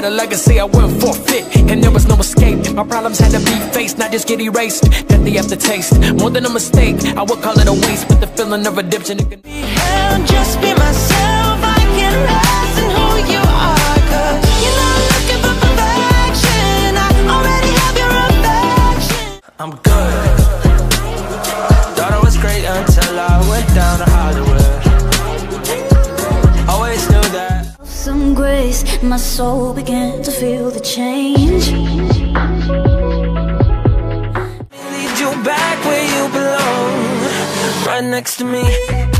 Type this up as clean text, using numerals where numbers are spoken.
had a legacy, I wouldn't forfeit, and there was no escape. My problems had to be faced, not just get erased. That the aftertaste, more than a mistake, I would call it a waste. But the feeling of redemption, it can be held. Just be myself, I can rest in who you are. Cause you're not looking for perfection, I already have your affection. I'm good. Thought I was great until I went down to Hollywood. Always knew that. Some grace, my soul began to feel the change. Lead you back where you belong, right next to me.